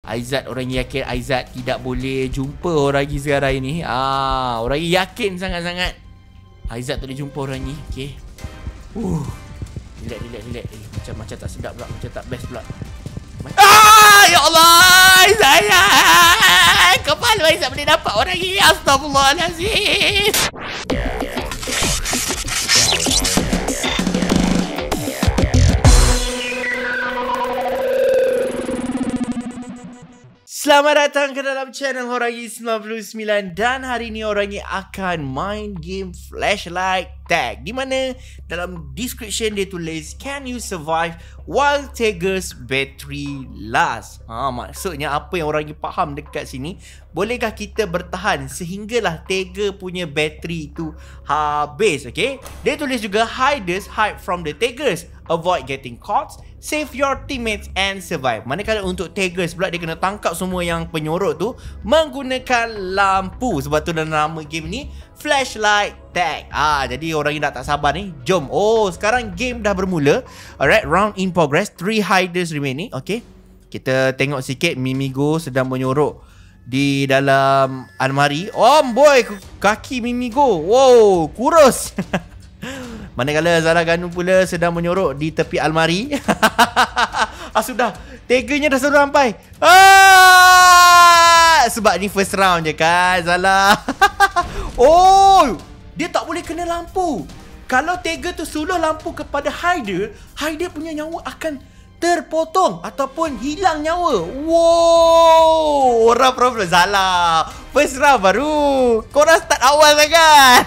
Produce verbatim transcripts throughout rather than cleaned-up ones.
Aizat orang yakin Aizat tidak boleh jumpa orang ni sekarang ini. Ah, orang ni yakin sangat-sangat Aizat tak boleh jumpa orang ni. Okay. Uh. Relax, relax, relax. Eh, macam macam tak sedap pula, macam tak best pula. Ah, ya Allah, sayang. Kepala Aizat boleh dapat orang ni. Astagfirullahalazim. Selamat datang ke dalam channel Horangi sembilan puluh sembilan. Dan hari ni Horangi akan main game Flashlight Tag, di mana dalam description dia tulis can you survive while Tiger's battery last. Ha, maksudnya apa yang Horangi faham dekat sini, bolehkah kita bertahan sehinggalah Tiger punya bateri itu habis. Okay, dia tulis juga hiders hide from the Tigers, avoid getting caught, save your teammates and survive. Manakala untuk Tigers pula, dia kena tangkap semua yang penyorot tu menggunakan lampu. Sebab tu dalam nama game ni Flashlight Tag. Ah, jadi orang yang dah tak sabar ni, jom. Oh, sekarang game dah bermula. Alright, round in progress. Three hiders remaining. Okay, kita tengok sikit. Mimigo sedang menyorok di dalam almari. Oh boy, kaki Mimigo, wow, kurus. Manakala Zara Ganu pula sedang menyorok di tepi almari. Ah, sudah, Tigernya dah suruh sampai. Ah, sebab ni first round je kan, Zala. Oh, dia tak boleh kena lampu. Kalau Tiger tu suluh lampu kepada Hider, Hider punya nyawa akan terpotong ataupun hilang nyawa. Wow, orang problem Zala. First round baru. Korang start awal sangat.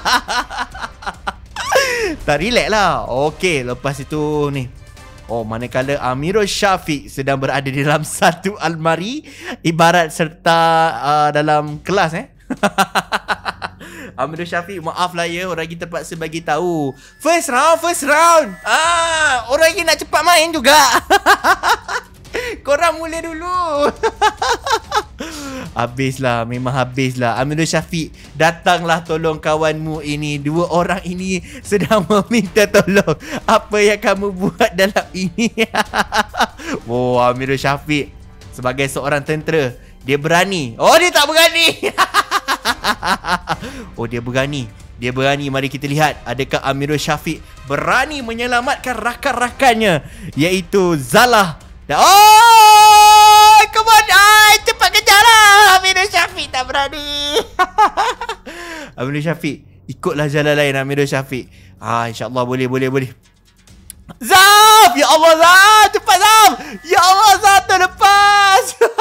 Tak relax lah. Okay, lepas itu ni. Oh, manakala Amirul Syafiq sedang berada di dalam satu almari, ibarat serta uh, dalam kelas eh. Amirul Syafiq, maaf lah ya, orang kita terpaksa bagi tahu. First round, first round. Ah, orang ni nak cepat main juga. Korang mula dulu. Habislah, memang habislah. Amirul Syafiq, datanglah tolong kawanmu ini. Dua orang ini sedang meminta tolong. Apa yang kamu buat dalam ini? Oh, Amirul Syafiq sebagai seorang tentera, dia berani. Oh, dia tak berani. Oh, dia berani. Dia berani. Mari kita lihat adakah Amirul Syafiq berani menyelamatkan rakan-rakannya, iaitu Zalah. Oh, come on. Ay, cepat kejarlah. Amirul Syafiq tak berani. Amirul Syafiq, ikutlah jalan lain Amirul Syafiq. Ah, insyaAllah boleh, boleh, boleh. Zaf! Ya Allah, Zaf! Cepat, Zaf! Ya Allah, Zaf, terlepas.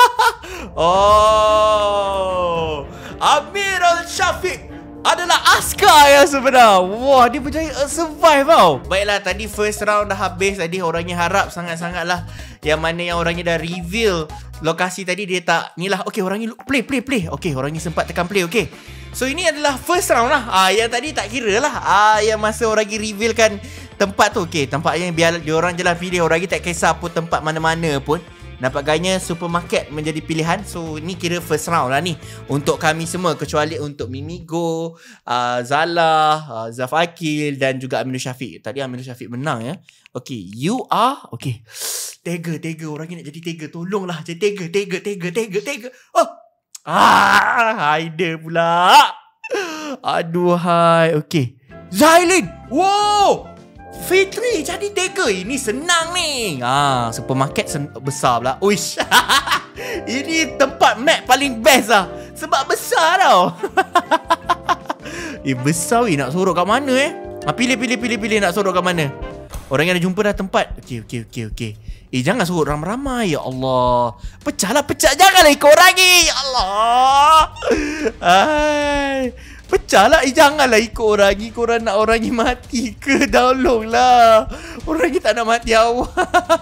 Oh, Amirul Syafiq adalah askar yang sebenar. Wah, dia berjaya survive tau. Baiklah, tadi first round dah habis. Tadi orangnya harap sangat-sangatlah yang mana yang orangnya dah reveal lokasi tadi, dia tak ni lah. Okay, orangnya play, play, play. Okay, orangnya sempat tekan play. Okay, so ini adalah first round lah. Ah, yang tadi tak kira lah. Ah, yang masa orangnya revealkan tempat tu. Okay, tempatnya biar diorang je lah pilih. Orangnya tak kisah pun tempat mana-mana pun. Nampaknya supermarket menjadi pilihan. So ni kira first round lah ni untuk kami semua, kecuali untuk Mimigo, uh, Zala, uh, Zaf Akil dan juga Amirul Syafiq. Tadi Amirul Syafiq menang ya. Okay, you are okay. Tiger, Tiger, orang ni nak jadi Tiger. Tolonglah jadi Tiger, Tiger, Tiger, Tiger, Tiger. Oh, ah, Haider pula. Aduhai. Okay, Zailin. Wow, Fitri jadi Tiger. Ini senang ni. Ah, supermarket besar pula. Uish. Ini tempat map paling best lah, sebab besar tau. Eh, besar weh. Nak sorok kat mana eh? Ah, pilih, pilih, pilih, pilih nak sorok kat mana. Orang yang dah jumpa dah tempat. Okey, okey, okey, okey. Eh, jangan sorok ramai-ramai. Ya Allah, pecahlah, pecah. Janganlah ikut orang ni. Ya Allah. Hai, pecahlah. Eh, janganlah ikut orang ni. Korang nak orang ni mati ke? Tolonglah. Orang ni tak nak mati awak.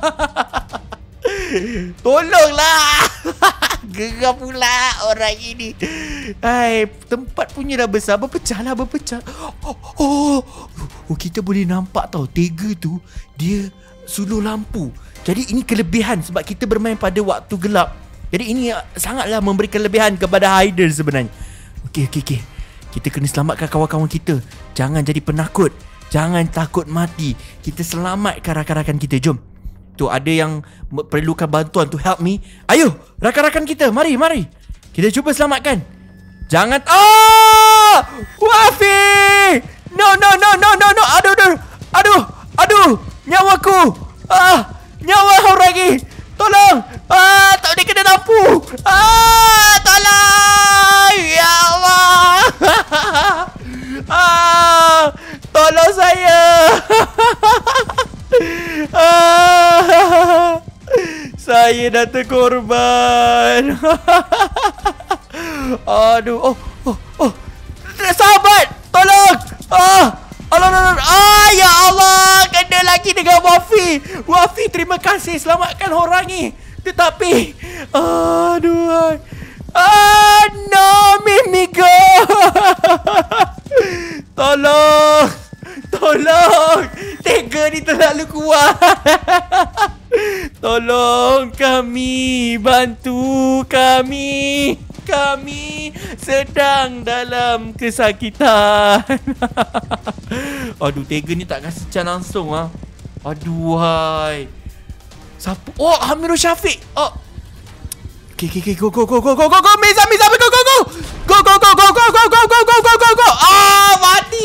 Tolonglah. Geram pula orang ini. Hai, tempat punya dah besar. Berpecahlah, berpecah. Oh, oh, oh, kita boleh nampak tau, Tiger tu dia suluh lampu. Jadi ini kelebihan sebab kita bermain pada waktu gelap. Jadi ini sangatlah memberi kelebihan kepada Hider sebenarnya. Okey, okey, okey. Kita kena selamatkan kawan-kawan kita. Jangan jadi penakut. Jangan takut mati. Kita selamatkan rakan-rakan kita. Jom. Tu ada yang perlukan bantuan to help me. Ayo, rakan-rakan kita, mari, mari. Kita cuba selamatkan. Jangan. Ah! Wafi! No, no, no, no, no, no. Aduh, aduh. Aduh, aduh. Nyawaku. Ah, nyawa orang lagi. Tolong. Ah, tak boleh kena lampu. Ah, tolong. Ya Allah. Ah, tolong saya. Ah, saya dah terkorban. Aduh. Oh, oh, oh. Sahabat, tolong. Ah, Allah, Allah. Ah, ya Allah, kena lagi dengan Wafi. Wafi, terima kasih selamatkan orang ni. Tetapi, aduh. Ah, no, Mimigo. Tolong. Tolong. Tega ni terlalu kuat. Tolong kami, bantu kami. Kami sedang dalam kesakitan. Aduh, tega ni tak kasi can langsung ah. Aduhai. Siapa? Oh, Amirul Syafiq. Oh. Okay, okay, okay, go, go, go, go, go, go, go, Miza, Miza, go, go, go, go, go, go, go, go, go, go, go, go, go, go, go. Ah, mati.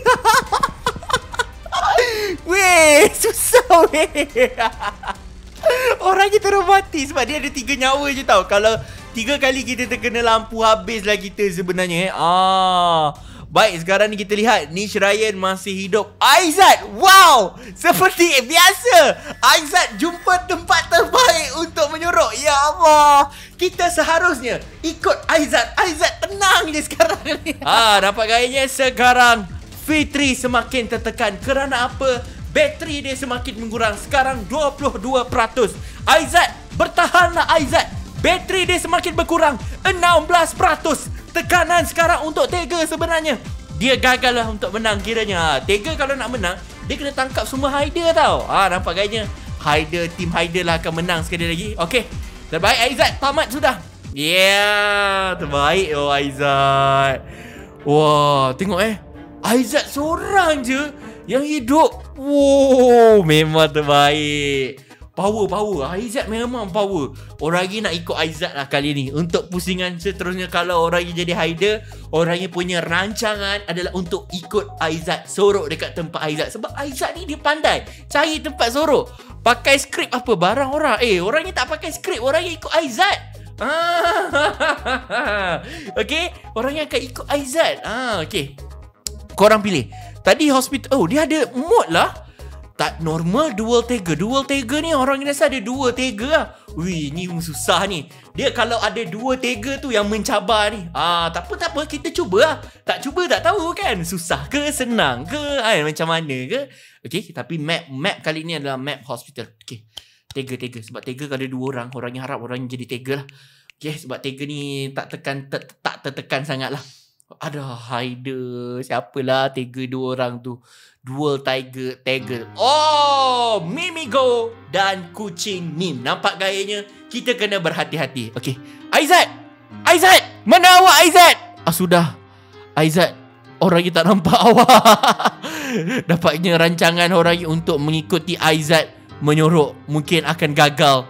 Weh, susah weh. Orang kita terus mati sebab dia ada tiga nyawa je tau. Kalau tiga kali kita terkena lampu, habislah kita sebenarnya eh. Ah. Baik, sekarang ni kita lihat Nish Ryan masih hidup. Aizat, wow, seperti biasa Aizat jumpa tempat terbaik untuk menyorok. Ya Allah, kita seharusnya ikut Aizat. Aizat tenang je sekarang ni. Ah, nampak gayanya sekarang Fitri semakin tertekan. Kerana apa? Bateri dia semakin mengurang. Sekarang dua puluh dua peratus. Aizat, bertahanlah Aizat. Bateri dia semakin berkurang. enam belas peratus. Tekanan sekarang untuk Tega sebenarnya. Dia gagal lah untuk menang kiranya. Tega kalau nak menang, dia kena tangkap semua Haider tau. Ah, nampak gayanya Haider, tim Haider lah akan menang sekali lagi. Okey, terbaik Aizat, tamat sudah. Yeah, terbaik oh Aizat. Wah, tengok eh, Aizat seorang je yang hidup. Wow, memang terbaik. Power, power. Aizat memang power. Orang lagi nak ikut Aizat lah kali ni. Untuk pusingan seterusnya, kalau orang lagi jadi Haider, orang lagi punya rancangan adalah untuk ikut Aizat, sorok dekat tempat Aizat. Sebab Aizat ni dia pandai cari tempat sorok. Pakai skrip apa barang orang. Eh, orang ni tak pakai skrip, orang yang ikut Aizat. Ah, okay, orang yang akan ikut Aizat. Ah, okay, korang pilih. Tadi hospital, oh dia ada mod lah. Tak normal dual Tega. Dual Tega ni orang rasa ada dua Tega lah. Wih, ni susah ni. Dia kalau ada dua Tega tu yang mencabar ni. Ah, tak apa, tak apa. Kita cuba lah. Tak cuba tak tahu kan. Susah ke, senang ke, ay, macam mana ke. Okay, tapi map map kali ni adalah map hospital. Okay, Tega-Tega. Sebab Tega kalau ada dua orang, orang yang harap orang yang jadi Tega lah. Okay, sebab Tega ni tak tekan, ter, tak tertekan sangat lah. Ada Haider, siapalah Tega dua orang tu. Dual Tiger, Tiger. Oh, Mimigo dan Kucing Mim. Nampak gayanya kita kena berhati-hati. Okey, Aizat, Aizat, mana awak Aizat? Ah sudah, Aizat, orang kita tak nampak awak. Dapatnya rancangan orang untuk mengikuti Aizat menyorok mungkin akan gagal.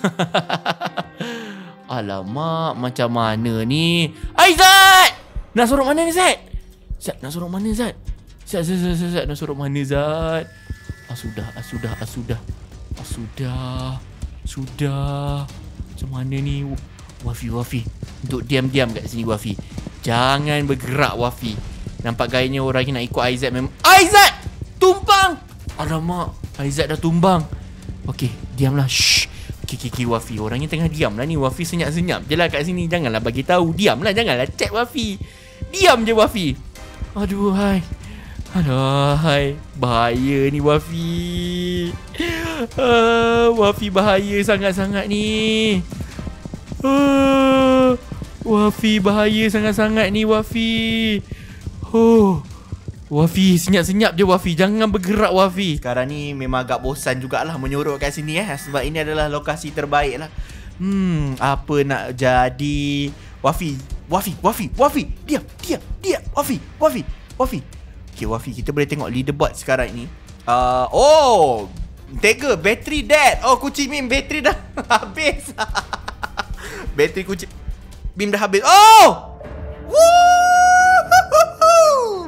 Alamak, macam mana ni? Aizat! Nak sorok mana ni Zat? Zat, nak sorok mana Zat? Zat, Zat, Zat, Zat, Zat, nak sorok mana Zat? Ah sudah, ah sudah, ah sudah. Ah sudah. Sudah. Macam mana ni? Wafi, Wafi. Untuk diam-diam kat sini Wafi. Jangan bergerak Wafi. Nampak gayanya orang ni nak ikut Aizat memang. Aizat! Tumpang! Alamak, Aizat dah tumbang. Okey, diamlah. Shh. Kiki Wafi, orangnya tengah diam lah ni. Wafi senyap-senyap je lah kat sini. Janganlah bagi tahu. Diam lah, janganlah chat Wafi. Diam je Wafi. Aduh hai. Aduh hai. Bahaya ni Wafi. uh, Wafi bahaya sangat-sangat ni. uh, Wafi bahaya sangat-sangat ni Wafi. Oh, Wafi, senyap-senyap je Wafi. Jangan bergerak Wafi. Sekarang ni memang agak bosan jugalah menyorok kat sini eh. Sebab ini adalah lokasi terbaik lah. Hmm, apa nak jadi? Wafi, Wafi, Wafi, Wafi. Diam, diam, diam. Wafi, Wafi, Wafi. Okay Wafi, kita boleh tengok leaderboard sekarang ni. uh, Oh, Tega, bateri dead. Oh, kucing Mim, bateri dah habis. Bateri kucing Mim dah habis. Oh! Woo!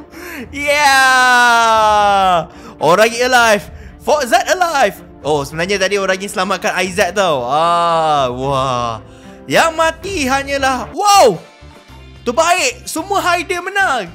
Yeah! Orang alive. Foxzat alive. Oh, sebenarnya tadi orang yang selamatkan Aizat tau. Ah, wah. Yang mati hanyalah, wow, terbaik. Semua hider menang.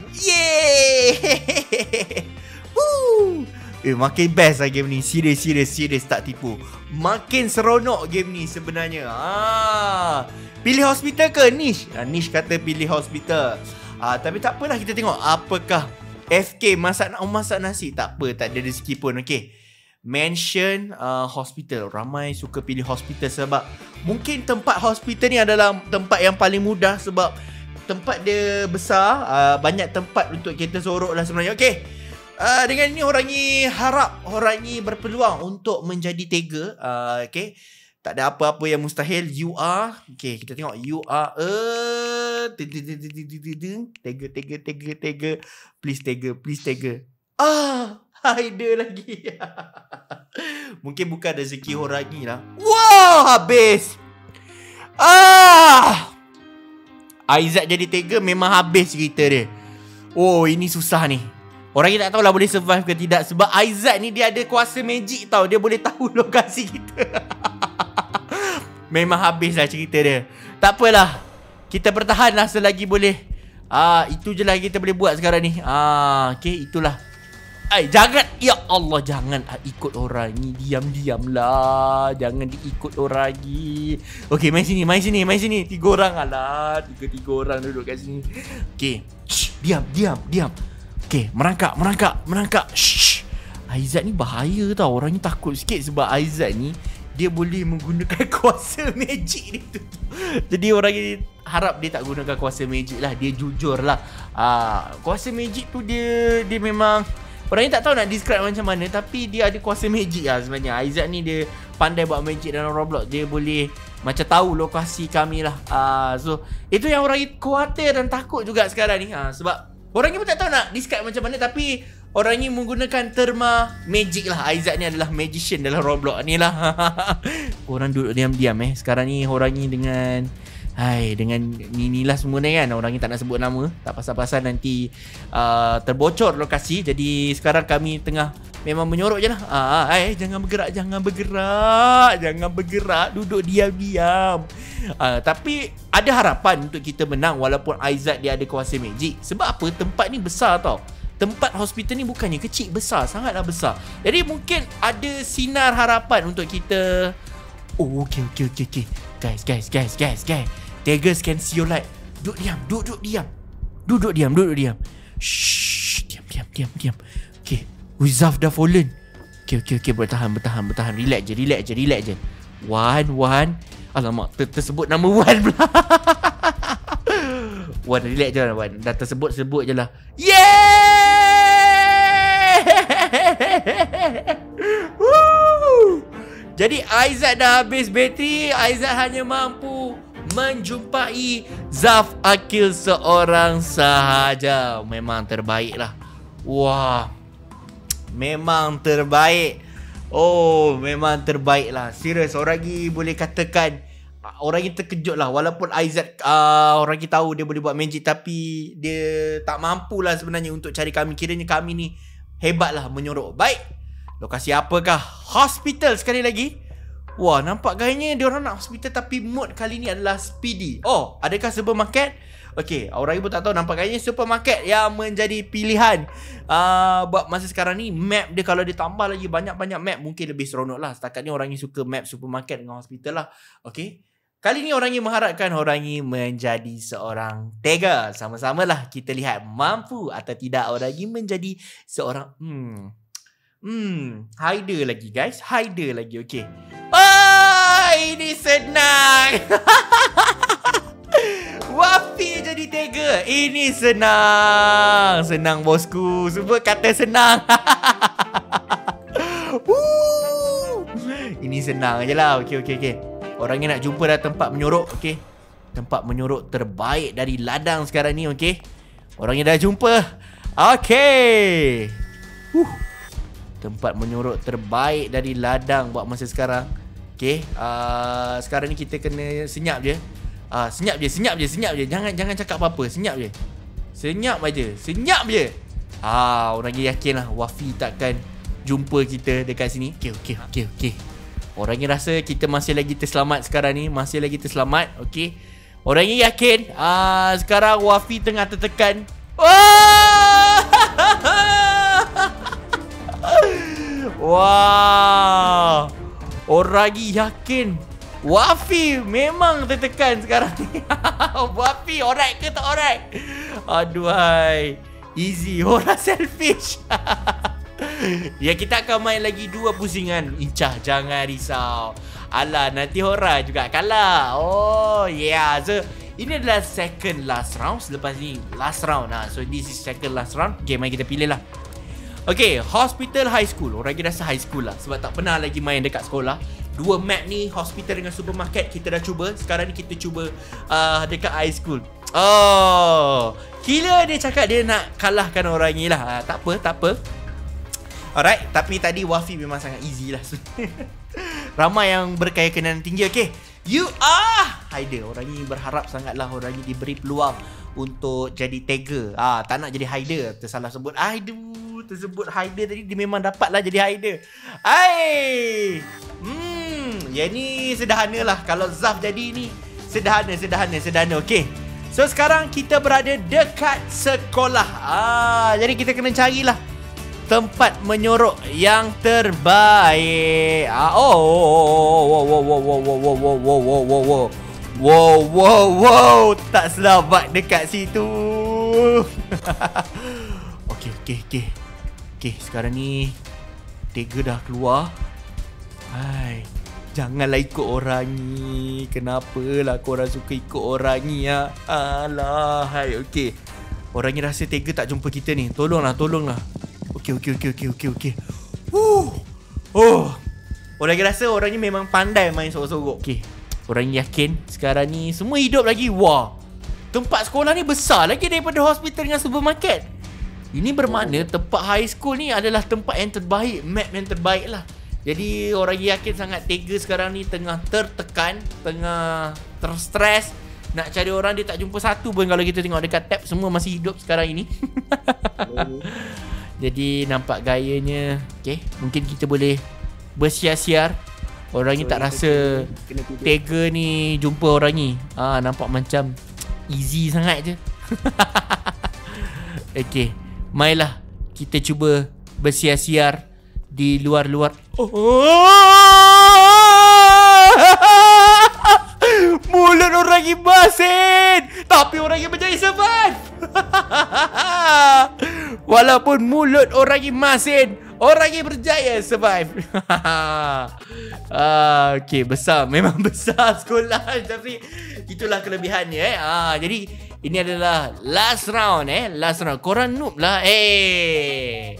Yeay. Woo. Eh, makin best lah game ni. Serius, serius, serius, tak tipu. Makin seronok game ni sebenarnya. Ah, pilih hospital ke Nish? Ah, Nish kata pilih hospital. Ah, tapi tak apalah, kita tengok apakah F K masak nak masak nasi. Tak apa, tak ada rezeki pun. Okay, mention uh, hospital. Ramai suka pilih hospital sebab mungkin tempat hospital ni adalah tempat yang paling mudah. Sebab tempat dia besar, uh, banyak tempat untuk kita sorok lah sebenarnya. Okay, uh, dengan ini orang ni harap orang ni berpeluang untuk menjadi tega. uh, Okay, tak ada apa-apa yang mustahil. You are, okay, kita tengok. You are a tega, tega, tega, tega. Please tega, please tega. Ah, hider lagi. Mungkin bukan rezeki orang ni lah. Wow, habis. Ah, Aizat jadi tega, memang habis cerita dia. Oh, ini susah ni. Orang ni tak tahulah boleh survive ke tidak. Sebab Aizat ni dia ada kuasa magic tau. Dia boleh tahu lokasi kita. Memang habis lah cerita dia. Tak apalah, kita bertahan lah selagi boleh. Ah, itu je lah kita boleh buat sekarang ni. Ah, okay, itulah. Ay, jangan, ya Allah, jangan ikut orang ni. Diam-diam lah. Jangan diikut orang ni. Okay, main sini, main sini, main sini. Tiga orang, alah. Tiga-tiga orang duduk kat sini. Okay, shh, diam, diam, diam. Okay, merangkak, merangkak, merangkak. Shh. Aizat ni bahaya tau. Orang ni takut sikit sebab Aizat ni dia boleh menggunakan kuasa magic dia tu. Jadi orang ni harap dia tak gunakan kuasa magic lah. Dia jujur lah. Ah, kuasa magic tu dia dia memang, orang ni tak tahu nak describe macam mana, tapi dia ada kuasa magic lah sebenarnya. Aizat ni dia pandai buat magic dalam Roblox. Dia boleh macam tahu lokasi kami lah. Ah, so itu yang orang ni khawatir dan takut juga sekarang ni. Ah, sebab orang ni pun tak tahu nak describe macam mana, tapi orang ni menggunakan terma magic lah. Aizat ni adalah magician dalam Roblox ni lah. Orang duduk diam-diam eh. Sekarang ni orang ni dengan, hai, dengan ni lah semua ni kan. Orang ni tak nak sebut nama. Tak pasal-pasal nanti uh, terbocor lokasi. Jadi sekarang kami tengah memang menyorok je lah. Ah, hai, jangan bergerak, jangan bergerak. Jangan bergerak, duduk diam-diam. Uh, tapi ada harapan untuk kita menang walaupun Aizat dia ada kuasa magic. Sebab apa? Tempat ni besar tau. Tempat hospital ni bukannya kecil, besar, sangatlah besar. Jadi mungkin ada sinar harapan untuk kita. Oh, okay, okay, okay, okay. Guys, guys, guys, guys, guys. Tigers can see your light. Duduk diam, duduk diam. Duduk diam, duduk diam. Shh, diam, diam, diam, diam. Okay, Wizaf dah fallen. Okay, okay, okay, bertahan, bertahan, bertahan. Relax je, relax je, relax je. One, one. Alamak, ter tersebut nama One pula. Wan, relax je lah Wan. Dah tersebut-sebut je lah. Yeay! Woo! Jadi Aizat dah habis bateri. Aizat hanya mampu menjumpai Zaf Akil seorang sahaja. Memang terbaik lah. Wah, memang terbaik. Oh, memang terbaik lah. Serius, orang ni boleh katakan orang ni terkejut lah. Walaupun Aizat uh, orang kita tahu dia boleh buat magic, tapi dia tak mampu lah sebenarnya untuk cari kami. Kiranya kami ni hebat lah menyorok. Baik, lokasi apakah? Hospital sekali lagi. Wah, nampak gayanya dia orang nak hospital, tapi mod kali ni adalah speedy. Oh, adakah supermarket? Okay, orang ibu tak tahu. Nampak gayanya supermarket yang menjadi pilihan uh, buat masa sekarang ni. Map dia kalau ditambah lagi banyak-banyak map, mungkin lebih seronok lah. Setakat ni orang yang suka map supermarket dengan hospital lah. Okay, kali ni orang yang mengharapkan orang ini menjadi seorang tega. Sama-sama lah kita lihat mampu atau tidak orang ini menjadi seorang Hmm Hmm hider lagi guys. Hider lagi. Okay. Oh, ini senang. Wafi jadi tega. Ini senang. Senang bosku. Semua kata senang. Ini senang je lah. Okay, okay, okay. Orang ni nak jumpa dah tempat menyorok. Okay, tempat menyorok terbaik dari ladang sekarang ni. Okay, orang ni dah jumpa. Okay. Huh. tempat menyorok terbaik dari ladang buat masa sekarang. Okay, uh, sekarang ni kita kena senyap je. uh, Senyap je, senyap je, senyap je. Jangan jangan cakap apa-apa, senyap je. Senyap aja, senyap je. Ah, orang ni yakin lah Wafi takkan jumpa kita dekat sini. Okay, okay, okay, okay. Orang ni rasa kita masih lagi terselamat sekarang ni. Masih lagi terselamat, okay. Orang ni yakin uh, sekarang Wafi tengah tertekan. Wah! Wah! Orang ni yakin Wafi memang tertekan sekarang ni. Wafi alright ke tak alright? Aduhai, easy, orang selfish. Ya, kita akan main lagi dua pusingan. Incah, jangan risau. Alah, nanti Hora juga kalah. Oh yeah. So ini adalah second last round. Selepas ni last round lah. So this is second last round. Okay, mari kita pilih lah. Okay, hospital, high school. Orang lagi rasa high school lah, sebab tak pernah lagi main dekat sekolah. Dua map ni, hospital dengan supermarket, kita dah cuba. Sekarang ni kita cuba uh, dekat high school. Oh, gila dia cakap dia nak kalahkan orang ni lah. uh, Tak apa, tak apa. Alright, tapi tadi Wafi memang sangat easy lah. Ramai yang berkeyakinan tinggi. Okay, you are hider. Orang ni berharap sangatlah orang ni diberi peluang untuk jadi tagger. Ah, tak nak jadi hider. Tersalah sebut. Aduh, tersebut hider tadi. Dia memang dapatlah jadi hider. Hai. Hmm, yang ni sederhana lah. Kalau Zaf jadi ni sederhana, sederhana, sederhana. Okay, so sekarang kita berada dekat sekolah. Ah, jadi kita kena carilah tempat menyorok yang terbaik. Ah, oh, wow, wow, wow, wow, wow, wow, wow, wow, wow, wow, wow, wow, wow, wow, tak selamat dekat situ. Okey, okey, okey, okey. Sekarang ni Tega dah keluar. Hai, janganlah ikut orang ni. Kenapalah korang suka ikut orang ni ya? Alah, hai, okey. Orang ni rasa Tega tak jumpa kita ni. Tolonglah, tolonglah. Okey, okey, okey, okey, okey, okey. Huh. Oh. Orang lagi rasa orang ni memang pandai main sorok-sorok. Okey. Orang ni yakin sekarang ni semua hidup lagi. Wah. Tempat sekolah ni besar lagi daripada hospital dengan supermarket. Ini bermakna tempat high school ni adalah tempat yang terbaik, map yang terbaik lah. Jadi orang yakin sangat Tega sekarang ni tengah tertekan, tengah terstres. Nak cari orang dia tak jumpa satu pun. Kalau kita tengok dekat tab, semua masih hidup sekarang ini. Jadi nampak gayanya. Okay, mungkin kita boleh bersiar-siar. Orang ni tak rasa Tega ni jumpa orang ni. Ah, nampak macam easy sangat je. Okay, mainlah kita cuba bersiar-siar di luar-luar. Mulut orang ni basin, tapi orang ni berjaya survive. Walaupun mulut orang ni masin, orang ni berjaya survive. ah, okay, besar. Memang besar sekolah. Tapi itulah kelebihannya eh. ah, Jadi ini adalah last round eh. Last round. Korang noob lah eh.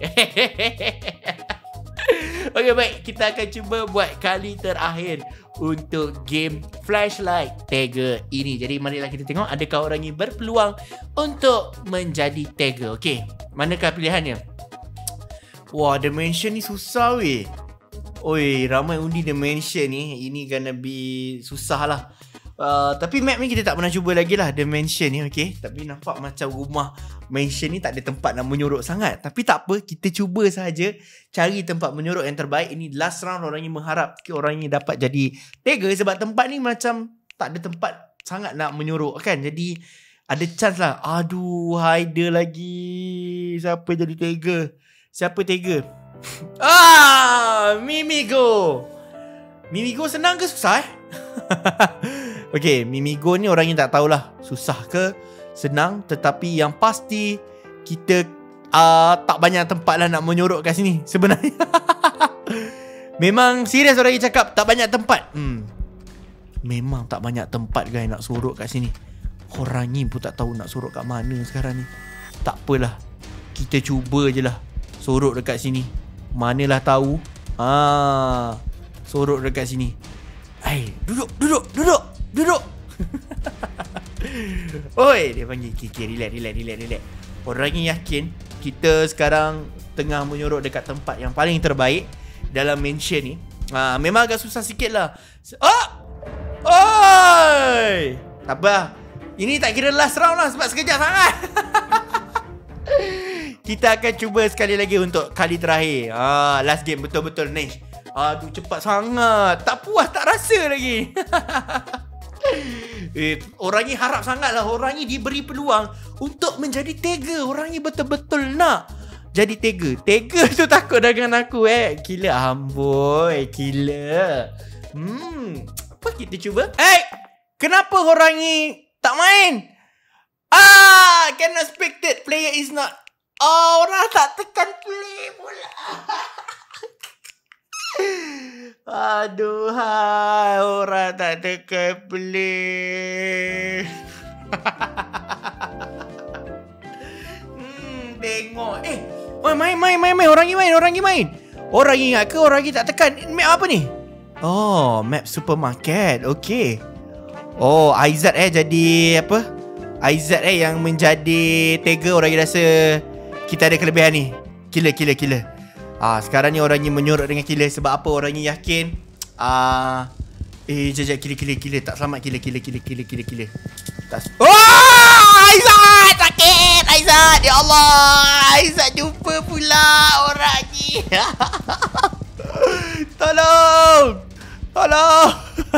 Okay, baik. Kita akan cuba buat kali terakhir untuk game Flashlight Tagger ini. Jadi marilah kita tengok adakah orang ini berpeluang untuk menjadi tagger. Okay, manakah pilihannya? Wah, Dimension ni susah weh. Oi, ramai undi Dimension ni. Ini gonna be susah lah. Uh, tapi map ni kita tak pernah cuba lagi lah, Dimension ni. Okay, tapi nampak macam rumah mansion ni tak ada tempat nak menyorok sangat. Tapi tak apa, kita cuba saja cari tempat menyorok yang terbaik. Ini last round. Orang ni mengharap orang ni dapat jadi tagger, sebab tempat ni macam tak ada tempat sangat nak menyorok kan. Jadi ada chance lah. Aduh, hider lagi. Siapa jadi tagger? Siapa tagger? Ah, Mimigo. Mimigo senang ke susah eh? Okay, Mimigo ni orang yang tak tahulah susah ke senang. Tetapi yang pasti kita uh, tak banyak tempat lah nak menyorok kat sini sebenarnya. Memang serius orang yang cakap tak banyak tempat. hmm. Memang tak banyak tempat guys nak sorok kat sini. Orang ni pun tak tahu nak sorok kat mana sekarang ni. Tak apalah, kita cuba je lah sorok dekat sini. Manalah tahu. Ah, sorok dekat sini. Hai, duduk, duduk, duduk, duduk. Oi, dia panggil. Okay, okay, relax, relax, relax, relax. Orang ni yakin kita sekarang tengah menyorok dekat tempat yang paling terbaik dalam mansion ni. ha, Memang agak susah sikit lah. Oh! Oi! Tak apa, ini tak kira last round lah sebab sekejap sangat. Kita akan cuba sekali lagi untuk kali terakhir. ha, Last game betul-betul Nesh. Aduh cepat sangat. Tak puas tak rasa lagi. Eh, orang ni harap sangat lah. Orang ni diberi peluang untuk menjadi tega. Orang ni betul-betul nak jadi tega. Tega tu takut dengan aku eh. Gila amboi. Gila. Hmm Apa kita cuba? Eh hey, kenapa orang ni tak main? Ah, cannot expected. Player is not. Oh, orang tak tekan play pula. Aduhai, orang tak tekan play. Hmm, tengok. Eh, oh, main, main, main, main. Orang ni main, orang ni main. Orang ingat ke orang ni tak tekan? Map apa ni? Oh, map supermarket. Okay. Oh, Aizat eh jadi apa? Aizat eh yang menjadi tega. Orang ni rasa kita ada kelebihan ni. Killer, killer, killer. Ah, sekarang ni orang ni menyorok dengan killer. Sebab apa? Orang ni yakin ah, Eh, jap, jap, killer, killer, killer. Tak selamat, killer, killer, killer, killer, killer, killer. Tak. Oh, Aizat! Sakit! Aizat! Ya Allah! Aizat jumpa pula orang ni. Tolong! Tolong!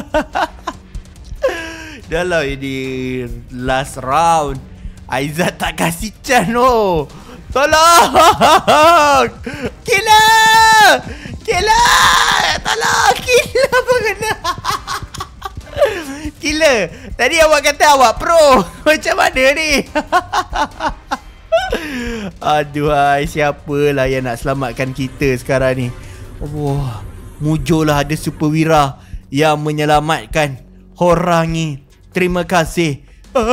Dah lah ini last round. Aizat tak kasih chance no. Tolong! Killer! Killer! Tolong! Killer apa kena? Killer! Tadi awak kata awak pro. Macam mana ni? Aduhai, siapalah yang nak selamatkan kita sekarang ni? Oh, mujurlah ada superwira yang menyelamatkan orang ni. Terima kasih.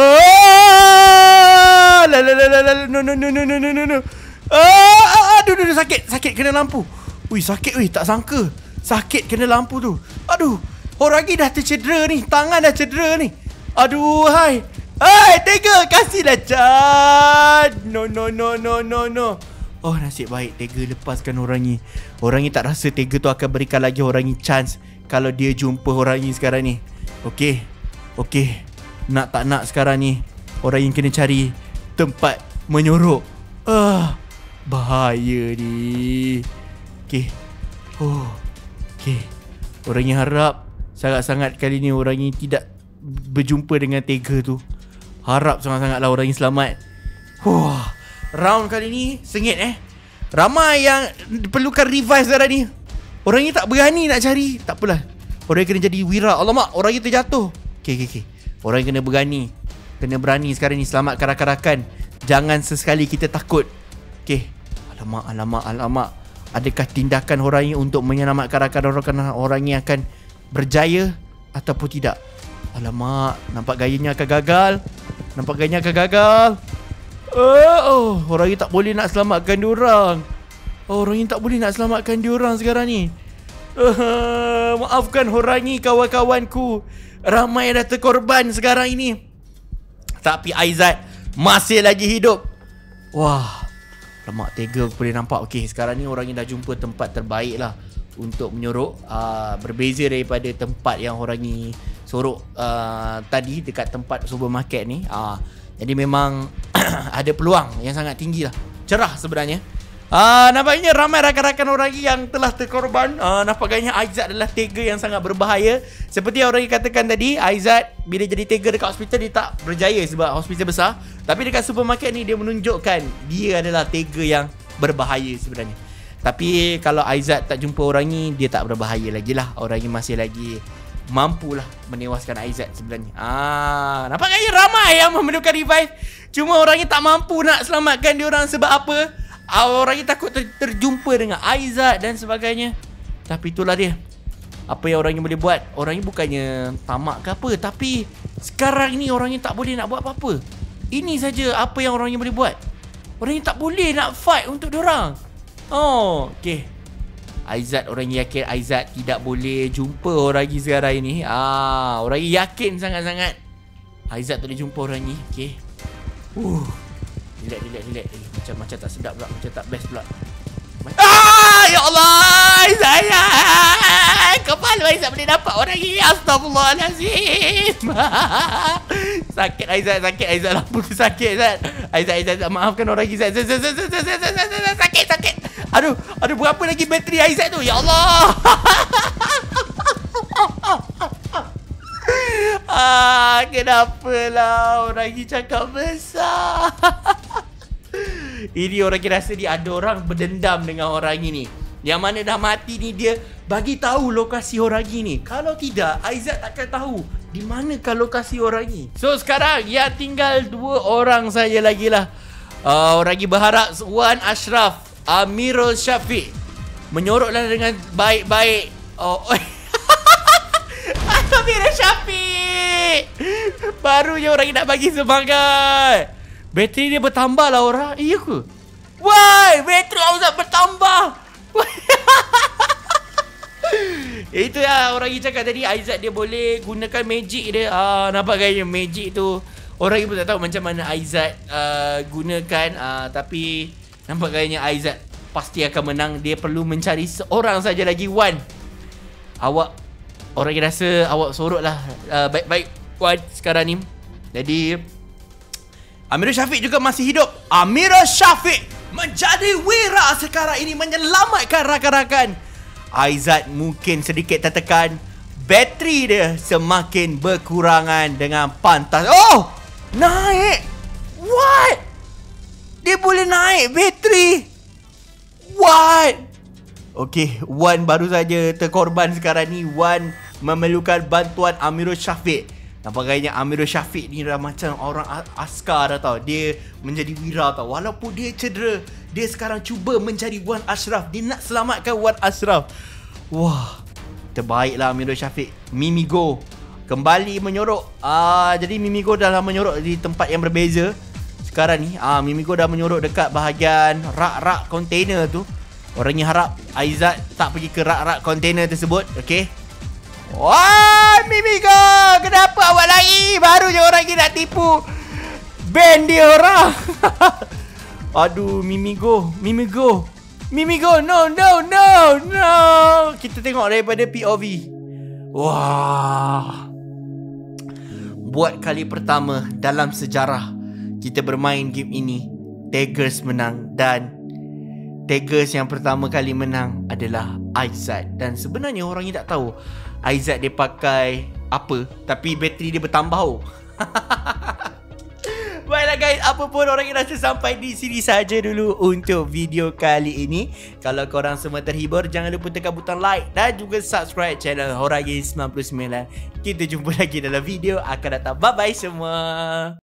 Ah! La la la la la no no no no no no no. Ah, aduh, aduh, sakit, sakit kena lampu. Ui, sakit weh, tak sangka. Sakit kena lampu tu. Aduh, orang ni dah tercedera ni, tangan dah cedera ni. Aduh, hai. Hai, tega, kasihlah Chan. No no no no no no. Oh, nasib baik tega lepaskan orang ni. Orang ni tak rasa tega tu akan berikan lagi orang ni chance kalau dia jumpa orang ni sekarang ni. Okey. Okey. Nak tak nak sekarang ni orang yang kena cari tempat menyorok. Ah, bahaya ni. Okey. Oh. Okey. Orang yang harap sangat-sangat kali ni orang ni tidak berjumpa dengan tega tu. Harap sangat-sangatlah orang yang selamat. Wah. Round kali ni sengit eh. Ramai yang perlukan revive sekarang ni. Orang ni tak berani nak cari. Tak apalah. Orang yang kena jadi wira. Alamak, orang yang terjatuh. Okey, okey, okey. Orang yang kena berani. Kena berani sekarang ni selamatkan rakan-rakan. Jangan sesekali kita takut. Okey. Alamak, alamak, alamak. Adakah tindakan orang ini untuk menyelamatkan rakan-rakan orang ini akan berjaya ataupun tidak? Alamak, nampak gayanya akan gagal. Nampak gayanya akan gagal. Oh, oh, orang ini tak boleh nak selamatkan diorang. Oh, orang ini tak boleh nak selamatkan diorang sekarang ni. Uh, maafkan orang ni kawan-kawanku. Ramai dah terkorban sekarang ini. Tapi Aizat masih lagi hidup. Wah, lemak tega aku boleh nampak. Okey, sekarang ni orang ni dah jumpa tempat terbaik lah untuk menyorok. uh, Berbeza daripada tempat yang orang ni sorok uh, tadi dekat tempat supermarket ni. uh, Jadi memang ada peluang yang sangat tinggi lah. Cerah sebenarnya. Uh, nampaknya ramai rakan-rakan orang yang telah terkorban. uh, Nampaknya Aizat adalah tega yang sangat berbahaya. Seperti yang orang yang katakan tadi, Aizat bila jadi tega dekat hospital dia tak berjaya sebab hospital besar. Tapi dekat supermarket ni dia menunjukkan dia adalah tega yang berbahaya sebenarnya. Tapi kalau Aizat tak jumpa orang ni, dia tak berbahaya lagi lah. Orang ni masih lagi mampulah menewaskan Aizat sebenarnya. Ah, nampaknya ramai yang memerlukan revive. Cuma orang ni tak mampu nak selamatkan diorang. Sebab apa? Orang ni takut ter terjumpa dengan Aizat dan sebagainya. Tapi itulah dia. Apa yang orang ni boleh buat. Orang ni bukannya tamak ke apa, tapi sekarang ni orang ni tak boleh nak buat apa-apa. Ini saja apa yang orang ni boleh buat. Orang ni tak boleh nak fight untuk diorang. Oh, okay. Aizat, orang ni yakin Aizat tidak boleh jumpa orang ni sekarang ini. Ah, orang ni yakin sangat-sangat Aizat tak boleh jumpa orang ni. Okay. Uh. Relax, relax, relax. Eh, macam macam tak sedap pula, macam tak best pula. Ah, ya Allah, sayang. Kepala Aizat boleh dapat orang ini. Astagfirullahalazim. Sakit Aizat, sakit Aizat. Lampu tu sakit Aizat. Aizat, Aizat, maafkan orang Aizat. Sakit, sakit. Aduh, aduh, berapa lagi bateri Aizat tu? Ya Allah. Ah, kenapalah orang ini cakap besar. Ini orang kira rasa dia ada orang berdendam dengan orang ini. Yang mana dah mati ni dia bagi tahu lokasi orang ini. Kalau tidak, Aizat takkan tahu di manakah lokasi orang ini. So sekarang ya tinggal dua orang saja lagi lah. Uh, orang lagi berharap Wan Ashraf, Amirul Syafiq menyoroklah dengan baik-baik. Oh, Amirul Syafiq. Barunya orang nak bagi semangat. Bateri dia bertambah lah orang. Iya ke? Why? Bateri Aizat bertambah. Itu lah orang yang cakap tadi. Aizat dia boleh gunakan magic dia. Ah, nampak gayanya magic tu. Orang pun tak tahu macam mana Aizat uh, gunakan. uh, Tapi nampak gayanya Aizat pasti akan menang. Dia perlu mencari seorang saja lagi. Wan, awak, orang yang rasa awak sorot lah. uh, Baik-baik Wan sekarang ni. Jadi Amirul Syafiq juga masih hidup. Amirul Syafiq menjadi wira sekarang ini, menyelamatkan rakan-rakan. Aizat mungkin sedikit tertekan. Bateri dia semakin berkurangan dengan pantas. Oh! Naik! What? Dia boleh naik bateri? What? Okay, Wan baru saja terkorban sekarang ni. Wan memerlukan bantuan Amirul Syafiq. Nampak gayanya Amirul Syafiq ni dah macam orang askar dah tau. Dia menjadi wira tau. Walaupun dia cedera, dia sekarang cuba mencari Wan Ashraf. Dia nak selamatkan Wan Ashraf. Wah, terbaiklah Amirul Syafiq. Mimigo kembali menyorok. Ah, jadi Mimigo dah menyorok di tempat yang berbeza. Sekarang ni ah, Mimigo dah menyorok dekat bahagian rak-rak kontainer tu. Orangnya harap Aizat tak pergi ke rak-rak kontainer tersebut. Okay. Wah, Mimigo, kenapa awak lari? Baru je orang ni nak tipu band dia orang. Aduh, Mimigo, Mimigo, Mimigo, no, no, no, no. Kita tengok daripada P O V. Wah, buat kali pertama dalam sejarah kita bermain game ini, Tigers menang. Dan Tigers yang pertama kali menang adalah Aizat. Dan sebenarnya orang ni tak tahu Aizat dia pakai apa, tapi bateri dia bertambah. Oh. Baiklah guys, apa pun orang yang rasa sampai di sini saja dulu untuk video kali ini. Kalau korang semua terhibur, jangan lupa tekan butang like dan juga subscribe channel Horror Games sembilan puluh sembilan. Kita jumpa lagi dalam video akan datang. Bye bye semua.